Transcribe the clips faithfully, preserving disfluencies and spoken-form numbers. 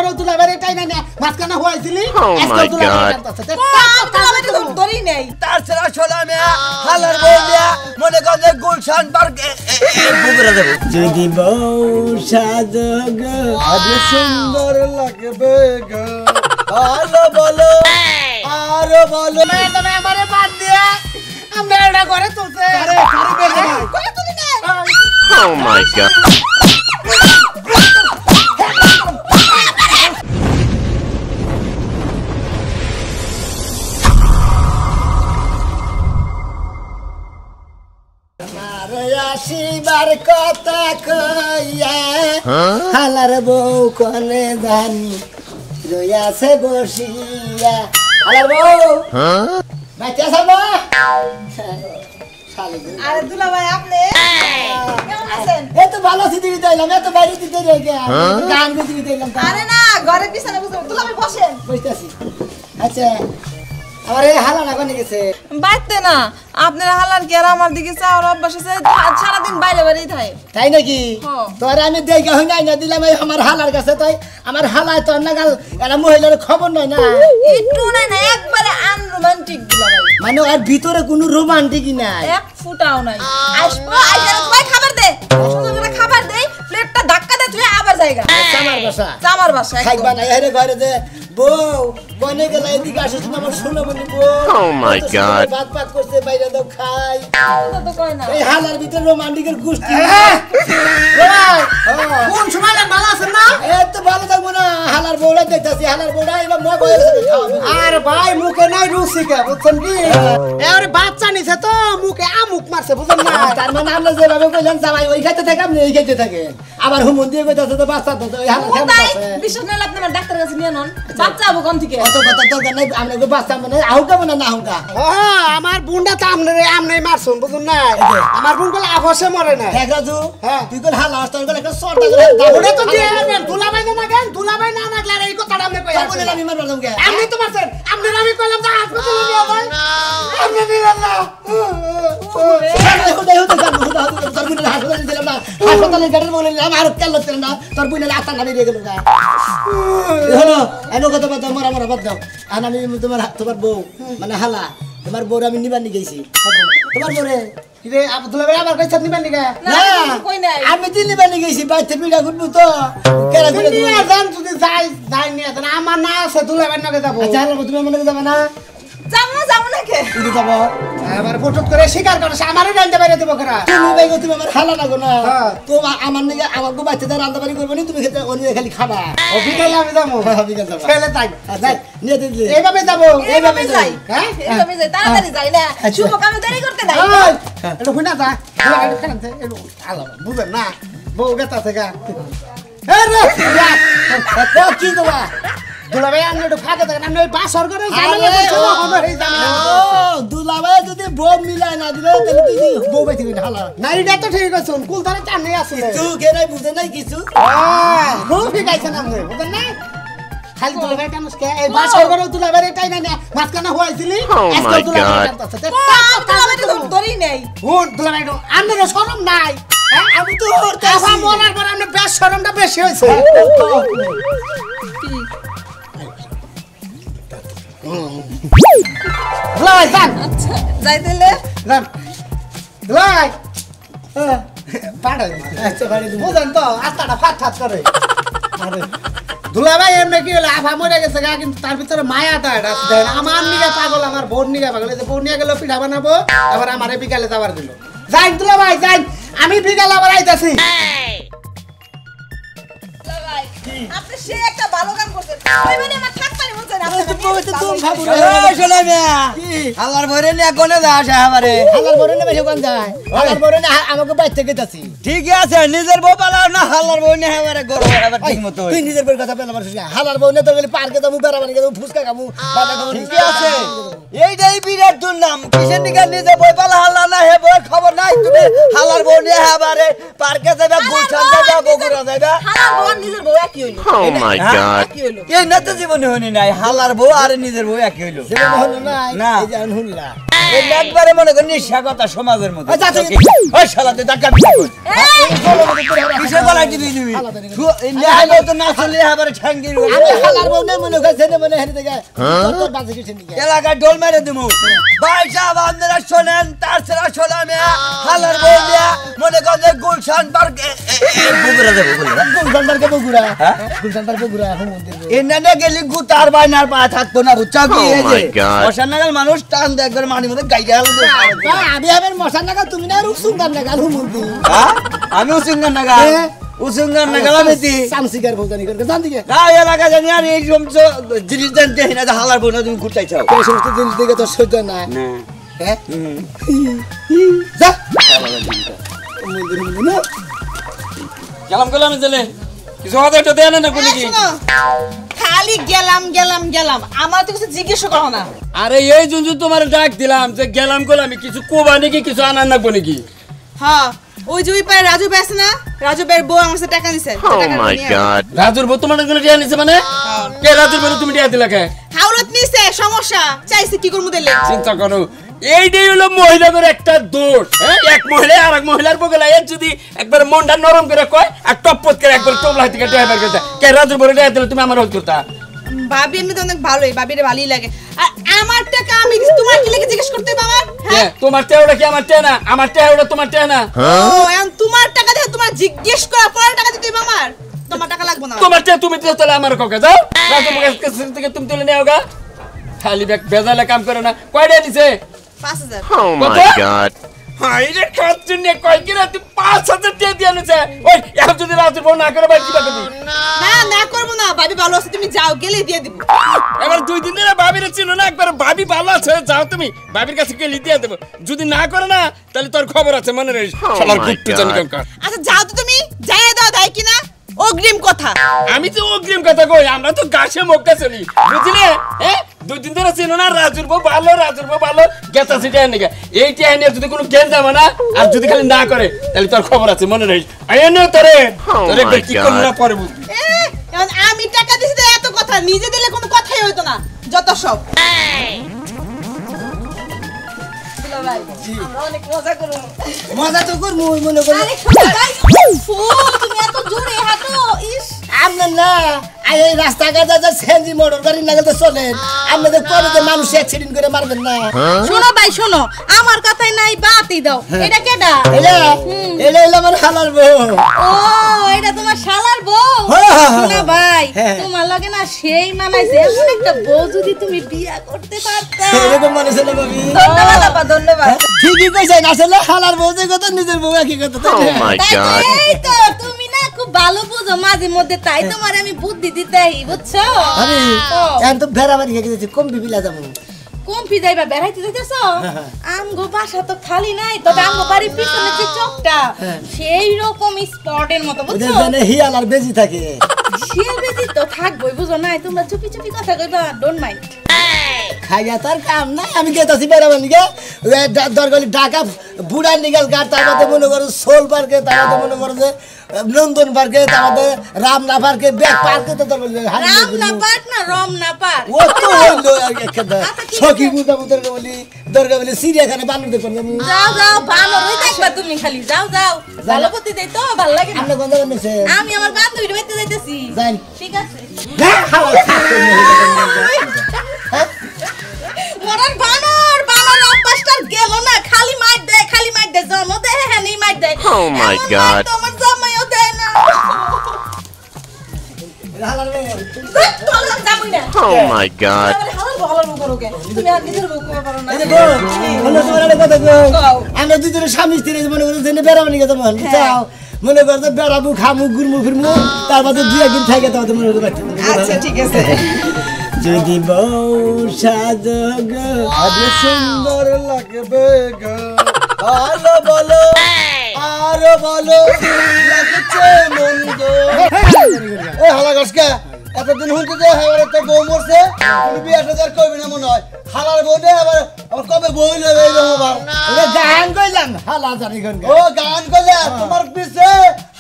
করে তুলা বেরে টাই না মাঝখানে হইছিলি আজকাল তুলা বেরে ধরি নাই তার ছাড়া শোনা মেয়া হালার বউ মেয়া মনে করে গুলশান পার্ক বুগরা দেব যদি বউ সাজগ আরে সুন্দর লাগবে গো ভালো বলো আর বলো না তুমি আমারে বাদ দিয়া আমরা এটা করে তুলতে আরে আরে বেরে না করে তুলি না Oh my god. আসিবার কথা কইয়া হালার বউ কনে জানি রইয়াছে বসিয়া হালার বউ বাচ্চা সাবা আরে দুলা ভাই আপনি কেমন আছেন এত ভালো সিটি দিলাম এত বাইরে দিতে রে গান দিতে দিলাম আরে না ঘরে বিছানা বসে দুলা ভাই বসেন বসতেছি আচ্ছা আরে হালা না কোনে গেছে বাইতে না আপনার হালার কি আর আমার দিকে চাওয়ার অভ্যাস আছে সারা দিন বাইরে বাইরেই থাকে তাই নাকি তোর আমি দেখা হই নাই না দিলাম এই আমার হালার কাছে তাই আমার হালায় তোর না গাল এরা মহিলার খবর নাই না একটু নাই না একবারে আনরোমান্টিক দুলা ভাই মানে আর ভিতরে কোনো রোমান্টিকই নাই এক ফুটাও নাই আসবো আইসা তোমায় খাবার দে সুন্দর করে খাবার দেই প্লেটটা ধাক্কা দে তুই আবার জায়গা আমার বাসা আমার বাসা খাইবা না এরে ঘরে যে বউ কোনে গেল এদিকে আসিস না আমার শুনো বলি বউ Oh my god. ভাত ভাত করতে বাইরে দাও খাই তো কয় না এই হালার ভিতরে রোমান্টিকের গোষ্ঠী কোন সময় ভালো আছেন না এত ভালো থাকবো না হালার বউরা দেখতাছি হালার বউরা এবার মগ হয়ে গেছে খাওয়াবে আর ভাই মুখে নাই রুচিকা বুঝছেন কি এবারে বাচ্চা নিছে তো মুখে আমুক মারছে বুঝছেন না তার মানে আমরা যেভাবে কইলাম জামাই ওই খাইতে থাকে আপনি এই খাইতে থাকে আবার হুমুন দিয়ে কইতাছে তো বাচ্চা তো ওই হালার খেয়ে তাই আছে বিশেষ না আপনি আমার ডাক্তারের কাছে নিয়ে নন বাচ্চা আবু কোন থেকে অত কথা দরকার নাই আমরা তো বাচ্চা মানে আহুকা মানে না আহুকা হ্যাঁ আমার বুনটা তো আমনে আমনে মারছুন বুঝুন না আমার বুন গুলো আফসে মরে না দেখ রাজু হ্যাঁ তুই কোন হালা তোর কোন একটা সরটা করে ওরে তো দিয়ে দুলাভাই না কেন দুলাভাই না না গেলে এই কথাটা আমনে কই বলে আমি মারবার যাম কে আপনি তো মারছেন আপনি আমি কইলাম যে হাসপাতালে নিয়ে যাই আপনি দিলেন না হুদা হুদা গান হুদা হুদা তোর বুনের হাসপাতালে দিলাম না হাসপাতালে গেটের বলে নিলাম আর কাল লাগছিল না তোর বুনের আত্মা নামি রে গেল না হলো এনো কথা কথা মরা মরা বাদ দাও আর আমি তোমার তোমার বউ মানে হালা তোমার বউর আমি নিবানি গেছি তোমার বউরে রে দুলাভাই আবার কইছ নিবেন নিগা না কই নাই আমি দিন নিবানি গেছি বাইতে পিড়া গুনবো তো কেরা করে নিয়ে যান যদি যাই যাই নিয়ে যান আমার না আছে দুলাভাই নগে যাব আচ্ছা হালা তুমি মনে যাবে না যাবো যাবো না কে তুই যাবো আবার ফটো করে স্বীকার করে আমারই রান্না বাইরে দেব করা তুমি বাইগো তুমি আমার হালা না গো না হ্যাঁ। তো আমার নিগে আমার গো বাচ্চাদের রান্না বাড়ি করবে না তুমি খেতে অন্য খালি খাবা ও বিকেলে আমি যাবো হ্যাঁ, বিকেলে যাবা। ছেলে তাই যাই নিয়ে দিদি এইভাবে যাবো এইভাবে যাই হ্যাঁ এইভাবে যাই তাড়াতাড়ি যাই না আচ্ছা। শুভ কামে দেরি করতে নাই ওই একটু শুনা যা একটু কেন একটু আলো বুঝেন না বউ গেতা থেকে এ রে তো কি দেবা দুলাভাই আমি একটু ফাঁকে থাকেন আমি ওই বাসর করে ঝামেলা করছি না হবে এই ঝামেলা দুলাভাই যদি বউ মিলাই না দিলে তাহলে তুই বউ বাইতে গেলি হালা নারীটা তো ঠিক আছে কুল ধরে চান নেই আসলে তুই কে নাই বুঝে নাই কিছু খুব ঠিক আছে না আপনি বুঝেন না খালি দুলাভাই কেন এই বাসর করে দুলাভাই এটাই না মাঝখানে হয়েছিলি Oh my god. ধরি নাই হুন দুলাভাই আপনার শরম নাই হ্যাঁ আমি তো আফা মরার পর আপনার বেশ শরমটা বেশি হয়েছে দুলাভাই যান আচ্ছা যাই তাহলে যান দুলাভাই পাঠাই আচ্ছা বাড়ি দিব বুঝেন তো আস্তাটা ফাট ফাট করে আরে দুলাভাই এমনি কি হলো আফা মরে গেছে গা কিন্তু তার ভিতরে মায়াটা এটা আছে আমার নিগা পাগল আমার বোন নিগা পাগল এই যে বোন নিয়ে গেল পিঠা বানাবো আবার আমারে বিকালে যাবার দিল যাই দুলাভাই যাই আমি বিকালে আবার আইতাছি আপনি সে একটা ভালো কাম করছেন ওই মানে আমার থাকতানি মন চায় না আপনি তুমি ভাবু এই শোনা মিয়া আল্লাহর ভরে নিয়ে কোনে যা আসে আমারে হালার বউরে না বেশি কোন যায় হালার বউরে না আমাকে বাইতে গেতাছি ঠিক আছে নিজের বউ পালাও না আল্লাহর বউ নিয়ে আমারে গরু আবার ঠিক মতো তুই নিজের বউর কথা বলবার শুনি হালার বউ না তো গেলি পার্কে যাবো বেড়াবানি যাবো ফুচকা খাবো বাটা খাবো ঠিক আছে এইটাই বিরাট দুর্নাম কিসের নিকে নিজে বই পালা হাল্লা না হে বই খবর নাই তুমি হালার বউ নিয়ে আমারে পার্কে যাবে গুলশান যাবে বগুড়া যাবে হালার বউ আর নিজের বউ একই হইলো Oh my god. কি হইলো এই না তো জীবনে হনি নাই হালার বউ আর নিজের বউ একই হইলো জীবনে হলো না না। এই যে হুনলা এই একবারে মনে করেন নিশা কথা সমাজের মধ্যে আচ্ছা, আচ্ছা। ওই শালাতে টাকা কিসে গলায় দিবি দিবি এই নেহালে তো না চলে আবার ঠ্যাঙ্গি আমি হালার বউ না মনে করে জেনে মনে হেরে দেখে তোর বাজে কিছু নিকে এলাকায় ডোল মেরে দিমু ভাই সাহেব আপনারা শোনেন তার ছাড়া শোনাম হালার বউ দিয়া মনে করেন গুলশান পার্ক বগুড়া যাবো বগুড়া গুলশান পার্কে বগুড়া গুলশান পার্কে বগুড়া এখন মন্দির এনে গেলি গুতার বাইনার পা থাকতো না বুঝছো কি Oh এই my যে God. অসানাগাল মানুষ টান দেয় একবার মানি মধ্যে গাইডা হলো আমি আবার মশার নাগাল তুমি না রুসুম গান নাগাল হুমুন্দি আমি উসুঙ্গান নাগা হ্যাঁ। উসুঙ্গান নাগাল আমি দি সামসিকার ভোগানি করে জান দিকে না এলাকা জানি আর এই সমস্ত জিনিস জানতে না যে হালার বোনা তুমি ঘুরতে চাও এই সমস্ত দিন দিকে তো সহ্য না না হ্যাঁ যা মন্দির মন্দির না গেলাম গেলাম জেলে কিছু কথা একটু দেয় না কোন কি শোনো, খালি গেলাম গেলাম গেলাম আমার তো কিছু জিজ্ঞেস করো না। আরে এই জুনজু তোমার ডাক দিলাম যে গেলাম গেলাম কিছু কোবা নাকি কিছু আনার না কোন কি হ্যাঁ ওই যে ওই পায়ে রাজু ভাই আছে না, রাজু ভাইয়ের বউ আমার কাছে টাকা নিছে। Oh my God. রাজুর বউ তোমার জন্য টিয়া নিছে মানে কে রাজুর বউ তুমি টিয়া দিলা কে হাওড়ত নিছে, সমস্যা চাইছে কি করবো দিলে। চিন্তা করো এইটাই হলো মহিলাদের একটা দোষ হ্যাঁ এক মহিলা আর এক মহিলার বগলে এর যদি একবার মনটা নরম করে কয় আর টপপত করে একবার টোপলা থেকে টিয়া বের করতে কে রাজুর বউ টিয়া দিলে তুমি আমার হল করতা ভাবি এমনি তো অনেক ভালোই, ভাবির ভালোই লাগে। আর আমার টাকা আমি দিছি, তোমার কি লাগে জিজ্ঞেস করতে হবে আমার? হ্যাঁ তোমার টেয়াটা কি আমার টেয়া না আমার টেয়াটা তোমার টেয়া না ও এখন তোমার টাকা দিয়ে তোমার জিজ্ঞেস করা পরে টাকা দিতে হবে আমার? তোমার টাকা লাগবে না। তোমার টেয়া তুমি দিতে তাহলে আমার কাছে যাও রাজুর বউ কাছ থেকে তুমি তুলে নেও গা খালি ব্যাগ বেজালে কাম করে না কয়টা দিছে পাঁচ হাজার। Oh my God. হাই রে খাচ্ছু নে কয় কি রে তুই পাঁচ হাজার টাকা দিয়ে আনছে ওই এখন যদি রাজুর বউ না করে ভাই কি করবি না না করবো না, ভাবি ভালো আছে, তুমি যাও, গেলে দিয়ে দিব। এবার দুই দিন ধরে ভাবির চিনো না একবার ভাবি ভালো আছে যাও তুমি ভাবির কাছে গেলে দিয়ে দেবো যদি না করে না তাহলে তোর খবর আছে মনে রইস Oh শালার my গুপ্ত God. জানি কার আচ্ছা যাও তো তুমি, যাই দাও দেয় কিনা অগ্রিম কথা। আমি তো অগ্রিম কথা কই আমরা তো গাছে মুখটা চলি বুঝলে হ্যাঁ দুই দিন ধরে চিনো না রাজুর বউ ভালো রাজুর বউ ভালো গেতা সিটা এনে এইটা এনে যদি কোনো জ্ঞান যাবে না আর যদি খালি না করে তাহলে তোর খবর আছে মনে রইস আইনে তোরে Oh তোরে my কি করব না God. পরে বুঝবি এ, এখন আমি টাকা দিছি তো এত কথা, নিজে দিলে কোনো কথাই হইতো না, যত সব। অনেক মজা করো। মজা তো করবো মনে করে আরে শোনো ভাই, ফু, তুমি এত জোরে হাঁটো, ইস। আপনার না আর এই রাস্তাঘাটে যে সেনজি মোটর গাড়ি নাগাল তো চলেন আপনাদের পরে যে মানুষ অ্যাক্সিডেন্ট করে মারবেন না শোনো ভাই শোনো, আমার কথাই নাই বাতি দাও। এটা কেডা? এটা এটা হলো আমার হালার বউ ও এটা তোমার শালার বউ? হ্যাঁ। শোনো ভাই, হ্যাঁ। তোমার লগে না সেই মানাইছে, এমন একটা বউ যদি তুমি বিয়া করতে পারতা। এরকম মানুষ হলো বাবি ধন্যবাদ আপা, ধন্যবাদ। ঠিকই কইছেন আসলে হালার বউ যে কথা নিজের বউ একই কথা তাই Oh না? my তাই তো, God. এই তো তুমি না খুব ভালো বুঝো মাঝে মধ্যে, তাই তোমার আমি বুদ্ধি দিতেই, বুঝছো? আরে ও, এখন তো ভেড়া বাড়ি খেয়ে গেছে কম বিবিলা যাবো কমপি যাইবা বেড়াইতে যাইতেছ? আমগো বাসা তো খালি নাই, তবে আমগো বাড়ির পিছনে যে চকটা সেই রকম স্পটের মতো, ওদের বুঝছো? জানে হিয়াল আর বেজি থাকে শিয়াল বেশি তো থাকবোই, বুঝো নাই? তোমরা চুপি চুপি কথা কইবা, ডোন্ট মাইন্ড। খাইয়া তার কাম নাই আমি গেতাছি বেড়াবার নিকে দরগলি ঢাকা বুড়ার নিগাল গাড় তার মধ্যে মনে করো সোল পার্কে তার মধ্যে মনে করো যে নন্দন পার্কে তার মধ্যে রামনা পার্কে ব্যাগ পার্কে তো দরগলি রাম না পাট না রম না পাট। ও তো হইলো একটা সখী বুঝা বুঝা বলি দরগা বলি চিড়িয়াখানে বানু দেখুন আমি যাও যাও, বানর হই দেখবা তুমি খালি, যাও যাও। ভালো করতে যাই তো, ভালো লাগে না। আপনি কোন জায়গায় নিছেন আমি আমার বান্ধবীর বাড়িতে যাইতেছি। যাই ঠিক আছে। মরার বানর, বানর অভ্যাসটার গেল না, খালি মার দেয়, খালি মার দেয়, জন্ম দেয়, হ্যাঁ নেই মার দেয়। Oh my এমন God. মার তো আমার জামাইও দেয় না। হালার বউ ধ্যাৎ, তোমরা যাবোই না। Oh my God. আমার হালাল বউ, হালাল বউ করো কে? তুমি আর নিজের বউ করতে পারো না। এই যে বউ, বলো তোমার একটা কথা কই। আমরা দুজনে স্বামী স্ত্রী মনে করো যে বেড়াবো নিকে তোমার যাও মনে করো যে বেড়াবো খামু ঘুরমু ফিরমু তারপর দুই একদিন থাকে তাহলে মনে করো আচ্ছা ঠিক আছে। যদি বউ সাজগ আরে সুন্দর লাগবে গো ভালো বলো আর বলো লাগছে মন গো এই হালা গাছকে এতদিন হুঁকে যে এবারে তো বউ মরছে তুমি বিয়াটা যার করবি না মনে হয় হালার বউ নেই আবার আবার কবে বই নেবে এইরকম আবার ওরে গান কইলাম হালা জানি কোন ও গান করলে তোমার পিছে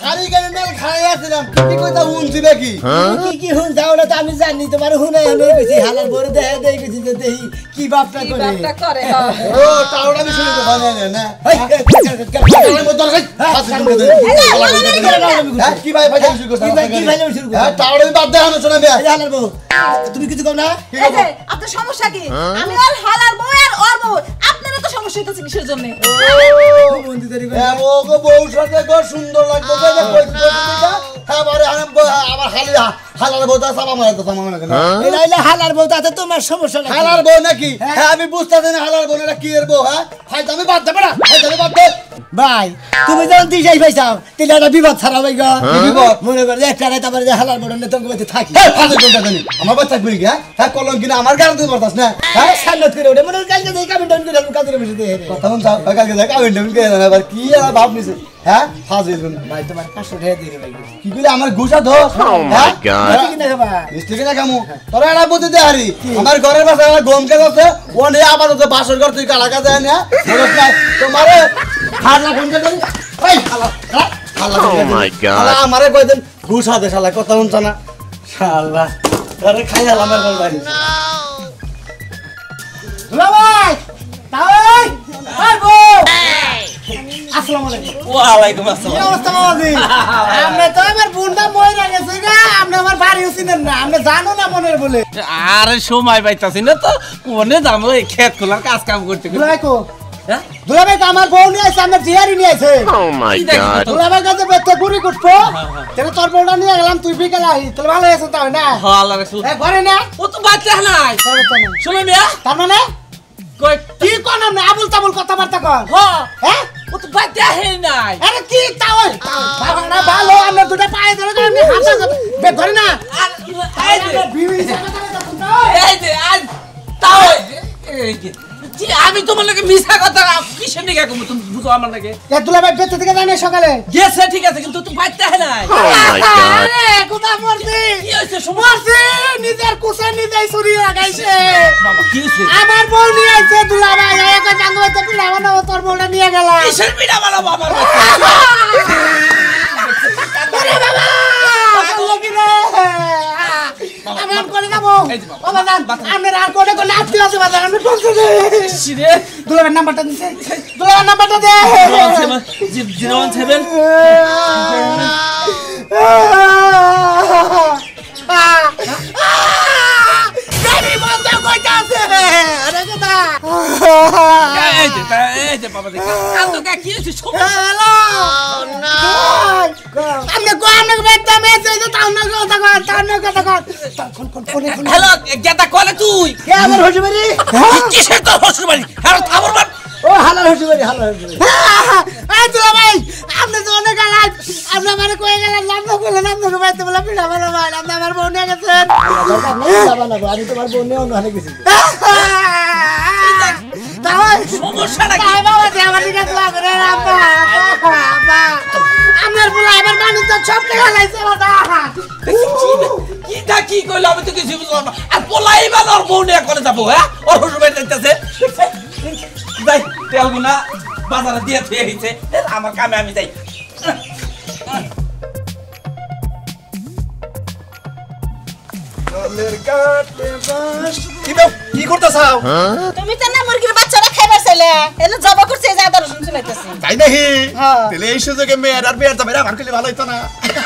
খালি গানে মেল খাই আছিলাম কি কইতা শুনছি নাকি কি কি হুন যাওলে তো আমি জানি তোমার হুনে আমি বেশি হালার বড় দেহে দেই গেছি যে দেই কি বাপটা কি করে বাপটা করে হ্যাঁ ও টাওড়া আমি শুনি তো বানায় না এই, টাওড়ার মধ্যে লাগাই হাসি করে দে হ্যাঁ, কি ভাই ভাই শুরু করছ কি ভাই কি ভাই শুরু করো হ্যাঁ টাওড়া বাদ দে আমি শোনা মিয়া এই হালার বউ তুমি কিছু কও না এই যে আপনার সমস্যা কি আমি আর হালার বউ আর ওর বউ আপনারা তো সমস্যা হইতাছে কিসের জন্য বন্ধু তৈরি করে হ্যাঁ ও গো বউ সাথে গো সুন্দর লাগবে কই যে কই হ্যাঁ বারে আবার হালি হালার বউ তা সাবা মারা তো সামা মারা কেন এই লাইলা হালার বউ তাতে তোমার সমস্যা না হালার বউ নাকি হ্যাঁ আমি বুঝতাছি না হালার বউ না কি এর বউ হ্যাঁ ফাইজ আমি বাদ দেব না ফাইজ আমি বাদ দে ভাই তুমি যখন দিশাই পাইছাও তিলা একটা বিপদ ছাড়া ভাই গো বিপদ? মনে করে একটা রাত আবার যে হালার বড় নেতঙ্গ বাড়িতে থাকি হ্যাঁ ফাইজ কোনটা জানি আমার বাচ্চা কই গিয়া হ্যাঁ কলম কিনা আমার গান তুই বলতাস না হ্যাঁ সান্নত করে ওঠে মনে হয় কালকে যাই কামিন ডাউন করে আমি কাজের বসে দিয়ে রে তখন যাও কালকে দেখ আমি ডেমিল কে না আবার কি আর ভাব নিছে হ্যাঁ ফাজিল কোন ভাই তোমার পাঁচশো টাকা দিয়ে রে ভাই কি কইলে আমার ঘুষা দোস Oh my god. কি কিনা খাবা মিষ্টি কিনা কামু তোরা এটা বুঝতে দে হারি আমার ঘরের পাশে আমার গম কাজ আছে ওনে আবার তো বাসর ঘর তুই কালা কাজ যায় না মরত নাই তোমারে খালা কোন কে করি এই খালা খালা খালা Oh my God. খালা আমারে কই দেন ঘুষা দে শালা কথা শুনছ না শালা আরে খাই আলাম আমার বাড়ি দুলা ভাই তাই আই বউ আসসালামু আলাইকুম ওয়ালাইকুম আসসালাম কি অবস্থা বাবাজি আপনি তো আমার বোনটা মইরা গেছে গা আপনি আমার বাড়িও চিনেন না আপনি জানো না মনের বলে আরে সময় পাইতাছি না তো কোনে যাবো এই ক্ষেত খোলার কাজ কাম করতে করতে। দুলাই কো হ্যাঁ? দুলা ভাই তো আমার বউ নিয়ে আসছে আমার জিয়ারি নিয়ে আসে Oh my god. দুলা ভাই কাছে বেতে গুড়ি কুটবো তাহলে তোর বউটা নিয়ে গেলাম তুই বিকেল আই তাহলে ভালো আছে তাই না হ্যাঁ, আল্লাহ রাসূল। এ ঘরে না ও তো বাচ্চা নাই তবে তো না। শুনো মিয়া তার মানে কই কি কোন আপনি আবুল তাবুল কথাবার্তা কর হ্যাঁ হ্যাঁ ও তো বাচ্চা হে নাই আরে কি তাও বাবা ভালো আমরা দুটো পায়ে ধরে আমি হাসা বে ধরে না আর এই যে বিবি হিসাবে তাহলে তখন তো এই যে আর তাও এই যে জি, আমি তোমার লাগে মিছা কথা কিসের নিকে কম তুমি বুঝো আমার লাগে এ দুলা ভাই বেতে থেকে জানে সকালে গেছে ঠিক আছে কিন্তু তুই বাচ্চা হে নাই Oh my god. আরে কোথা মরছি কি হইছে সময় মরছি নিজের কুসে নিজেই ছুরি লাগাইছে বাবা কি হইছে আমার বউ নিয়ে আইছে দুলা ভাই একা জানো তো পিলা বানাবো তোর বউটা নিয়ে গেলা কিসের পিড়া বানাবো আমার আরে বাবা বলো কি রে আমি আর করে যাবো বাবা জান আমার আর করে করে আপনি আছে বাবা আমি বলছি রে সিরে দুলা ভাই নাম্বারটা দিছে দুলা ভাই নাম্বারটা দে জিরো ওয়ান সেভেন বেবি বন্ধ কইতাছে আরে কথা এই যে তা- এই যে বাবা দেখি আতো কা কি হইছে সমস্যা হ্যালো আমনে কো আমনে বেটা মেসে তো তাও না কথা কর তাও না কথা কর phone phone phone phone hello গেটা কলে তুই কে আমার হইছে বাড়ি কিসের তোর হসুর বাড়ি হ্যাঁ থামর বাড়ি ও হালাল হইছে বাড়ি হালাল হইছে এই তো ভাই আপনি তো অনেক গালাজ আপনি আমারে কই গেলেন নাম তো বলে নাম তো ভাই তো বলে পিড়া বলে ভাই আপনি আমার বউ নিয়ে গেছেন আমি তোমার বউ নিয়ে অন্য হালে গেছি তাই সমস্যাটা কি তাই বাবা যে আমার দিকে দোয়া করে আব্বা আব্বা আমার বলে এবার মানুষ তো সব টাকা লাইছে বাবা কি দা কি কইলো আমি তো কিছু বুঝলাম না আর পোলাই বা ওর বউ নিয়ে করে যাবো হ্যাঁ ওর হসুর বাড়ি যাইতেছে যাই তেল গুনা বাজারে দিয়ে থুয়ে গেছে আমার কামে আমি যাই কি করতেছাও তুমি তো না মুরগির বাচ্চারা খাইবার চাইলে এনে জবা করছে এই জায়গা রসুন চলাইতেছে তাই নাকি হ্যাঁ। তাহলে এই সুযোগে মেয়ের আর মেয়ের যাবে আমার করলে ভালো হইতো না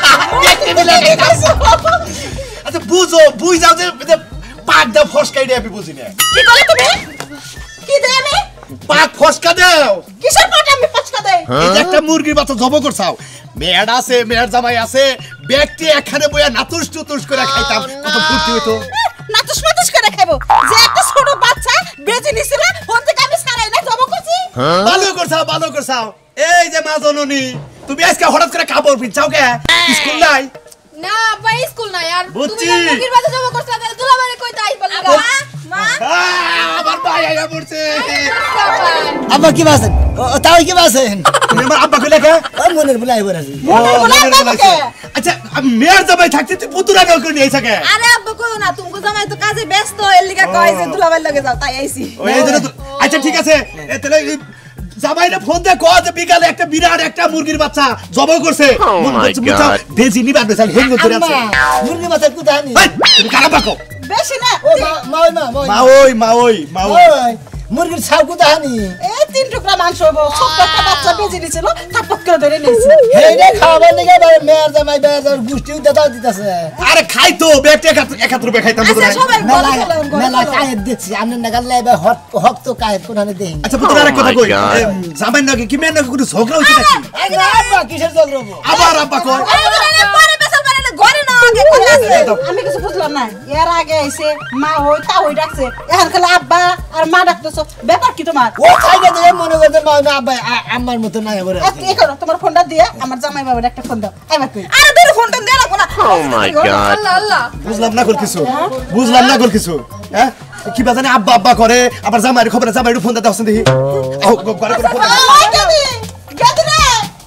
আচ্ছা বুঝো বুঝ যাও যে যে পাক দাও ফসকাই দিয়ে আমি বুঝি না কি করে তুমি কি দেই আমি পাক ফসকা দাও কিসের পাটা আমি পচকা দেই এই যে একটা মুরগির বাচ্চা জব করছাও মেয়ের আছে মেয়ের জামাই আছে ব্যক্তি এখানে বইয়া নাতুস টুতুস করে খাইতাম কত ফুর্তি হইতো নাতুস নাতুস করে খাইবো যে একটা ছোট বাচ্চা বেজে নিছিল ওর থেকে আমি সারাই না জবা করছি ভালো করছাও ভালো করছাও এই যে মা জননী তুমি আজকে হঠাৎ করে কাপড় পিছাও কে স্কুল নাই না আব্বা স্কুল নাই আর বুঝছি। তুমি না মুরগির বাচ্চা জবা করছ তাহলে দুলাবারে কই তাই বললা মা আহ, আমার ভাই আয়া পড়ছে আব্বা কি বাসেন তাও কি বাসেন তুমি আমার আব্বা কইলে কে ওই মনের বলে আইবার আছে ও, বলে মনের আব্বা বলাইছে। কে? আচ্ছা আমি মেয়ের জামাই থাকতে তুই পুতুরা গাল করে নিয়ে থাকে আরে আব্বা কই না তুমি জামাই তো কাজে ব্যস্ত এর লিগা কই যে দুলাবারে লগে যাও তাই আইছি ওই এই জন্য তো- আচ্ছা ঠিক আছে এ, তাহলে এই জামাইরে ফোন দিয়ে কয় যে বিকালে একটা বিরাট একটা মুরগির বাচ্চা জবাই করছে Oh মন my করছে বুঝা God. বেজি নিবার বেচাল হেঙ্গ ধরে আছে মুরগি মাছের কোথায় নি এই, তুমি খারাপ বাকো বেশি না ও মা মা ওই মা ওই মা ওই মা ওই মা ওই ওই মুরগির ছাউ কোথায় নি এই তিন টুকরা মাংস হবো ছোট্ট একটা বাচ্চা বেজে দিয়েছিল থাপ্পত করে ধরে নিয়েছি হেই রে খাবার নিকে বারে মেয়ার জামাই বেয়ার গুষ্টিও দাদা দিতাছে আরে খাই তো বেটে একাত্তর রুপে খাইতাম আচ্ছা সবাই মেলা গলা ফেলান গলা মেলা ফেলান। কায়েত দেখছি আমনে নাগাল লাইবে হক হক তো কায়েত কোনানে দেখিনি আচ্ছা পুত্র আরেক কথা Oh my কই God. এম, জামাই নাকি কি মেন নাকি কোনো ঝগড়া হইছে নাকি আগে আব্বা কিসের জগরব আবার আব্বা কয় পরে বেসাল বানালে ঘরে না আগে কথা আছে আমি কিছু বুঝলাম না এর আগে আইছে মা হই তা হই ডাকছে এখন খালি আব্বা আর মা ডাকতেছো ব্যাপার কি তোমার ও খাইতে দে মনে করতে মা না আব্বা আ- আম্মার মতো নাই বলে আজকে এই করো তোমার ফোনটা দিয়ে আমার জামাই বাবার একটা ফোন দাও এবার কই আরে দূরে ফোনটা দে না কোনা Oh my God. আল্লাহ আল্লাহ বুঝলাম না কল কিছু বুঝলাম না কল কিছু হ্যাঁ কি বাজানে আব্বা আব্বা করে আবার জামাইয়ের খবরে জামাইয়ের ফোন দিতে আসছেন দেখি আও ঘরে করে ফোন দাও। ওই গদি গদি রে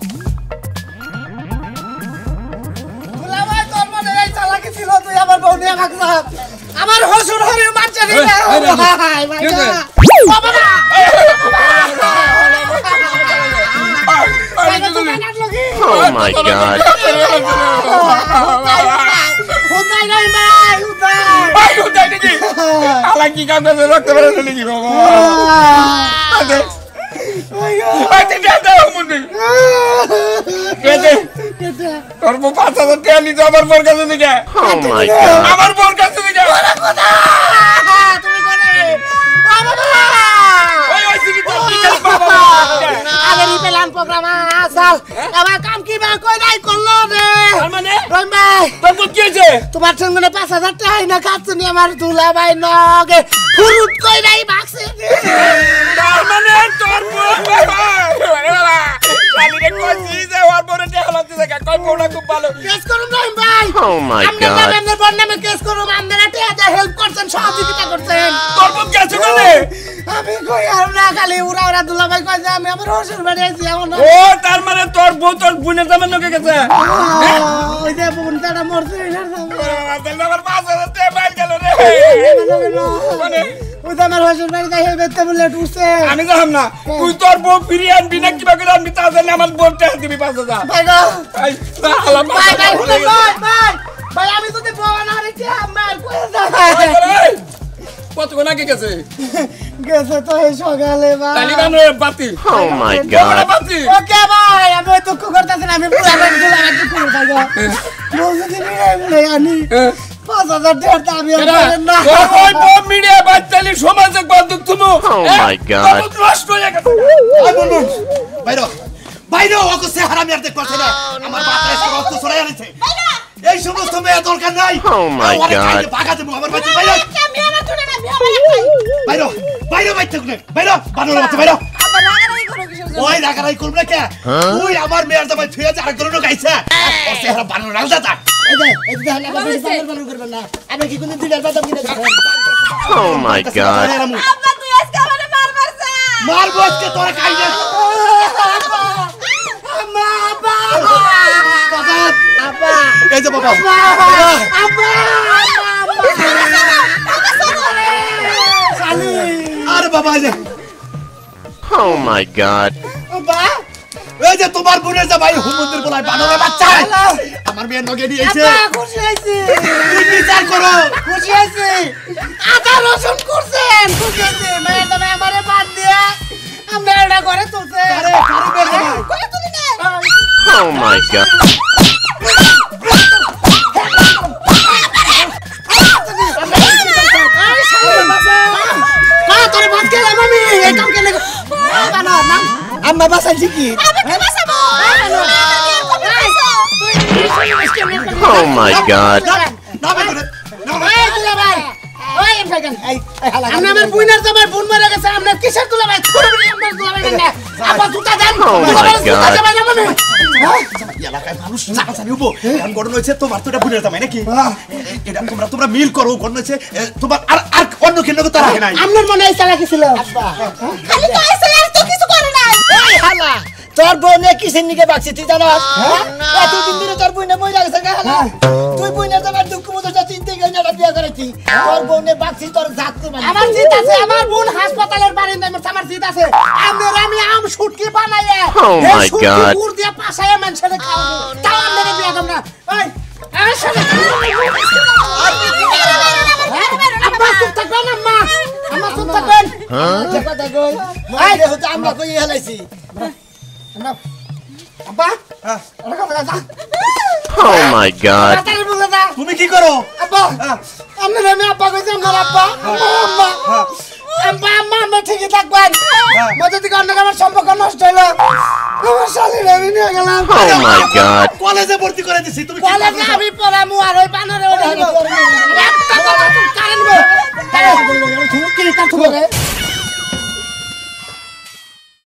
দুলাভাই তোর মনে এই চালাকি ছিল তুই আমার বউ নিয়ে ভাগছ আমার হসুর হরি মারছে নি ভাই ভাই বাবা Oh my God. উদাই নাই ভাই উদাই ভাই কোথায় নাকি আলা কি কাম করে রক্ত বের হলো নাকি বাবা আদে আদে দাও মুন্ডি কেটে তোর বউ পাঁচ হাজার টাকা নিতে আমার বোর কাছে দিকে Oh my God. আমার বোর কাছে দিকে তুমি কোনে ওই ওই সিটি তো কি করে বাবা আগে নি পেলাম প্রোগ্রাম আসল আমার কাম কি বা কই নাই করলো রে তার মানে রন ভাই তোর বউ কি হয়েছে তোমার সঙ্গে না পাঁচ হাজার টাকা না কাটছনি আমার দুলাভাই নগে ফুরুত কই নাই ভাগছে তার মানে তোর বউ আরে বাবা শালিরে কইছি যে ওর বউরে টাকা লাগতে থাকে কই বউটা খুব ভালো কেস করুন রহিম ভাই Oh my আপনি God. আপনার বন্নামে কেস করুন আপনারা টাকা হেল্প করছেন সহযোগিতা করছেন তোর বউ গেছে কোনে আমি কই আর না খালি উড়া উড়া দুলাভাই কই যে আমি আমার হসুর বাড়ি আইছি এখন ও তার মানে তোর বউ তোর বোনের জামাই লোকে গেছে ওই যে বোনটা মরছে না তাহলে আমার পাঁচ হাজার টাকা বাইর গেল রে মানে ওই যে আমার হসুর বাড়ি যাই বেতে বলে উঠছে আমি জানাম না তুই তোর বউ ফিরিয়ে আনবি না কিবা করে আনবি তা জানি আমার বোন টাকা দিবি পাঁচ হাজার ভাই গো এই, আল্লাহ, পাঁচ ভাই ভাই হাজার শুনে টাকা ভাই ভাই ভাই আমি যদি বউ না রেখে আমার কই গেছে। এই, কতক্ষণ আগে গেছে গেছে তো এই সকালে ভাই তালিবান বাতিল Oh my বউটা God. বাতিল ওকে ভাই আমি ওই দুঃখ করতেছি না আমি পুরো আমি দুলাভাই দুঃখ করতে বউ যদি মিলাই মিলাই আনি হ্যাঁ। পাঁচ হাজার টাকা তো আমি আর এরা, পারেন না তোর ওই বউ মিডিয়া বাচ্চালি সমাজে বন্দুক তুমি Oh my God. নষ্ট হয়ে গেছে আই বলুন বাইরো বাইরো ওকে সে হারামি আর দেখতে পারছে না আমার বাচ্চা এসে রক্ত ছড়াই আনছে এই সমস্ত মেয়ে দরকার নাই Oh my God. বাগা দেবো আমার বাচ্চা বাইরো আমি আমার তুলে না আমি আমার একটাই বাইরো বাইরো বাইতে কোনে বাইরো বানর বাচ্চা বাইরো আবার রাগারাগি করো কিসের জন্য ওই রাগারাই করব না কে ওই আমার মেয়ের জামাই থুয়ে যা আরেকজন গাইছে ওর চেহারা বানর রাখা যা এই যে এই যে হালা বেশি বানর বানর করবেন না আমি কি কোন দিনের বাদাম কিনে খাবেন Oh my God. আব্বা তুই আজকে আমারে মার মারছা মার বসকে তোরা খাই না আম্মা আব্বা আব্বা এই যে বাবা আব্বা শালি আরে বাবা এই যে Oh my God. আব্বা এই যে তোমার বোনের জামাই হুমুন্দির বলাই বানরের বাচ্চা আমার মেয়ের নগে দিয়েছে আব্বা খুশি হইছি তুই বিচার করো খুশি হইছি আদা রসুন করছেন খুশি হইছি মায়ের দামে আমারে বাদ দিয়া আমরা এটা করে তুলছে আরে কারো মেয়ের জামাই করে তুলি না Oh my God. আম্মা বাসাইছি কি Oh my God. নামে করে নামে আমি আমার বুইনার জামাই বুন মারা গেছে আমরা কিসের তুলা ভাই ছুড়বি আমরা তুলা ভাই না আপা জুতা দেন Oh my জুতা God. জামাই না মানে এলাকায় মানুষ জানা জানি হবো এখন ঘটনা হয়েছে তোমার তো এটা বোনের জামাই নাকি এটা তোমরা তোমরা মিল করো ঘটনা হয়েছে এ, তোমার আর আর অন্য কেন তারা হয় নাই আমনের মনে হয় চালাকি ছিল আব্বা খালি তো আইছে আর তো কিছু করে নাই এই হালা তোর বোনে কিসের নিকে বাকছি তুই জানাস এতদিন ধরে তোর বোনে মরে গেছে গা হালা তুই বোনের জামাই দুঃখ মতো চিন্তা করে না বিয়া করাইছিস বাঁচছি তোর বোনের বাঁচছি তোর জাতকে আমার জিত আছে আমার বোন হাসপাতালের বারিন্দায় মরছে আমার জিত আছে আমার আমি আম শুটকি বানাইয়া Oh my God. পুর দিয়ে পাশায় মানুষের খাওয়াবো তাও আমরা বিয়া করব না ওই আসলে আব্বা চুপ থাকবেন আম্মা আম্মা চুপ থাকবেন যে কথা কই মই হচ্ছে আমরা কই হেলাইছি আব্বা এটা কথা যা Oh my God. তাড়াতাড়ি বলে দাও তুমি কি করো আব্বা আমরা আমি আব্বা কইছি আমার আব্বা আম্মা আম্মা আম্মা আমরা ঠিকই থাকবেন মধ্যে থেকে অন্য আমার সম্পর্ক নষ্ট হলো আমার শালীর আমি নিয়ে গেলাম Oh my God. কলেজে ভর্তি করে দিছি তুমি কি কলেজে আমি পড়ামু আর ওই বানরে ওটা একটা কথা